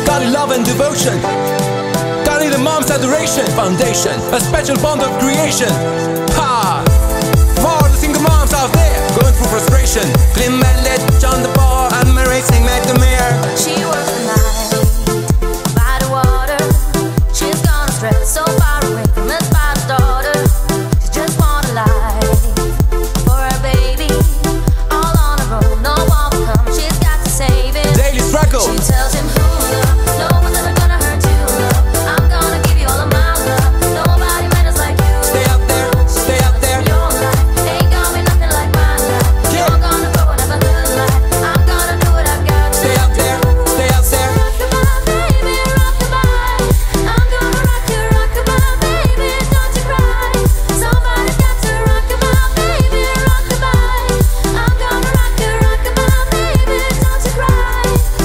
Godly love and devotion, godly the mom's adoration. Foundation, a special bond of creation. Ha! For all the single moms out there going through frustration, clean mallet on the bar, admiring like the mayor. She works the night by the water. She's gone astray, so far away from her father's daughter. She just want a life for her baby, all on her own. No one will come, she's got to save him. Daily struggle. She tells him, no one's ever gonna hurt you, love. I'm gonna give you all of my love. Nobody matters like you. Stay out there, stay out there. Your life ain't gonna be nothing like my life. Yeah. You're gonna go and have a good life. I'm gonna do what I've got to. Stay out there, stay out there. Rock-a-bye, baby, rock-a-bye. I'm gonna rock you, rock-a-bye, baby, don't you cry. Somebody's got to rock-a-bye, baby, rock-a-bye. I'm gonna rock you, rock-a-bye, baby, don't you cry.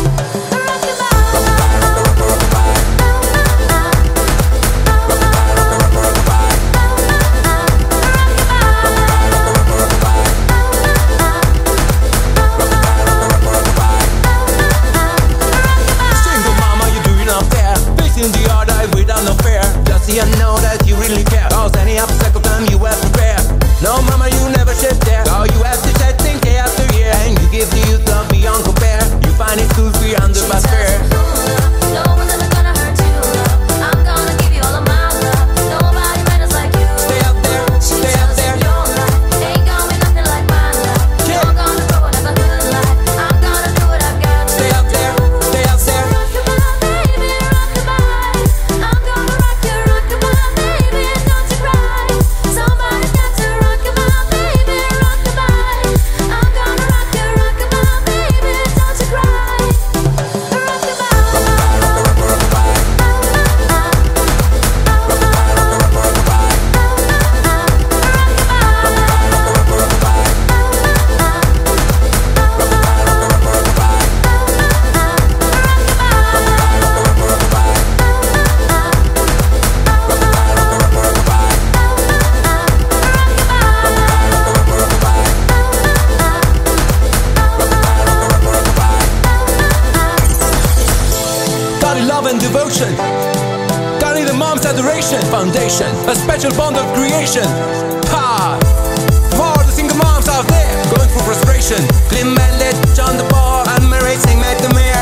Single mama, you doing up there, facing the hard eye without no fear. Just so you know that you really care, cause any obstacle time you have prepared. No mama, you never shed there, all you have to shed things day after year. And you give the youth love beyond compare. You find it cool free under my fair. No one's ever gonna hurt you, love. I'm gonna give you all of my love. Nobody matters like you. Stay out there, She stay out tells there. him your life ain't gonna be nothing like my life. Yeah. You're gonna grow and have a good life. I'm gonna do what I've got to. Stay out there, stay out there. Rock-a-bye, baby, rock-a-bye. I'm gonna rock you, rock-a-bye, baby, don't you cry. Somebody's got to rock-a-bye, baby, rock-a-bye. I'm gonna rock you, rock-a-bye, baby, don't you cry. Godly love and devotion, godly the mom's adoration. Foundation, a special bond of creation. Ha! For all the single moms out there going through frustration, clean mallet on the bar, admiring like the mayor.